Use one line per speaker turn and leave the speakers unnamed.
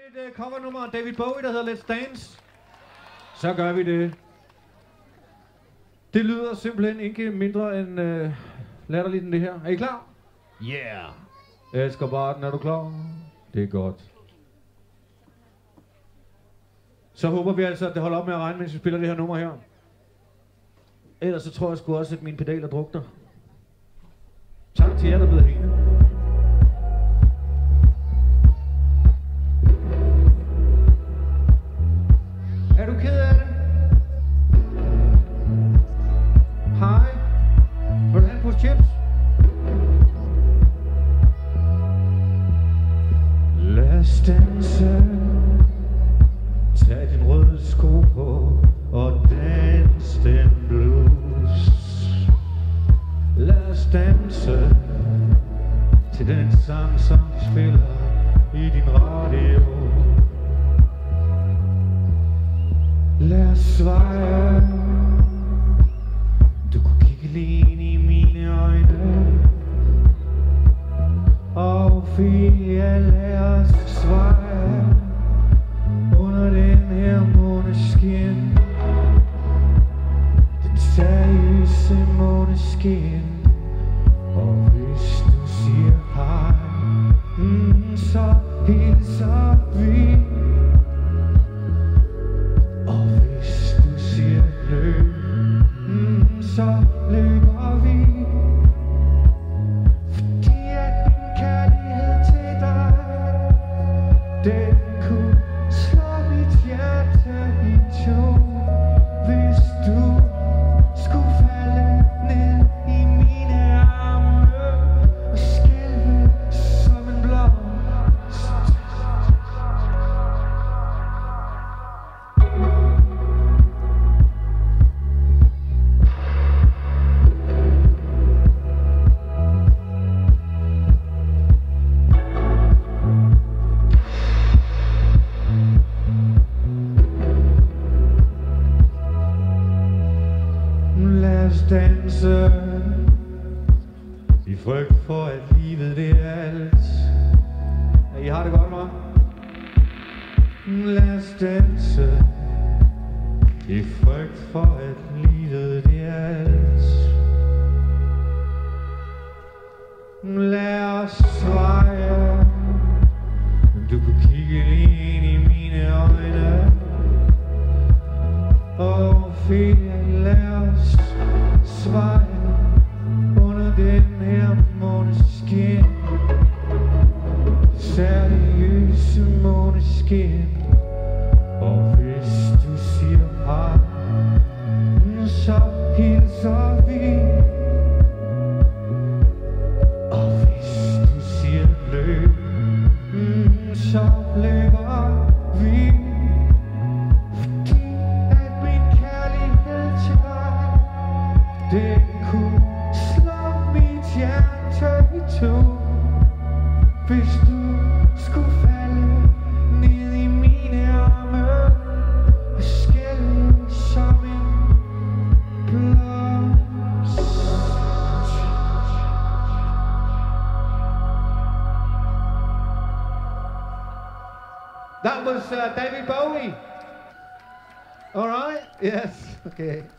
et covernummer af David Bowie, der hedder Let's Dance. Så gør vi det. Det lyder simpelthen ikke mindre end latterligt end det her. Er I klar? Yeah! Elsker Barton, er du klar? Det er godt. Så håber vi altså, at det holder op med at regne, mens vi spiller det her nummer her. Ellers så tror jeg sgu også, at mine pedaler drukner. Tak til jer, der er blevet hængende. Er du ked af det? Hej. Vil du have en pose chips? Lad os danse. Tag din røde sko på og dans den blues. Lad os danse til den sang, som de spiller i din radio. Lad os sveje. Du kunne kigge lige ind i mine øjne. Og Fia, lad os sveje under den her måneskin. Den seriøse måneskin. Og hvis du siger hej, så hilser vi. Og hvis du siger løb, så løber vi. Fordi at min kærlighed til dig, den kunne slå mit hjerte i to. Hvis du skulle falde ned i mine arme og skælve som en blomst. Lad os danse i frygt for at livet det er alt. Ja, I har det godt, hva'? Lad os danse i frygt for at livet det er alt. Lad os sveje. Du kunne kigge lige ind i mine øjne. Og Fia, lad os sveje under den her måneskin. Seriøse måneskin. Og hvis du siger hej, så hilser vi. Og hvis du siger løb, så løber vi. Fordi at min kærlighed til dig, den kunne slå mit hjerte i to. Hvis du skulle falde ned i mine arme og skælve som en blomst. That was David Bowie. All right? Yes. Okay.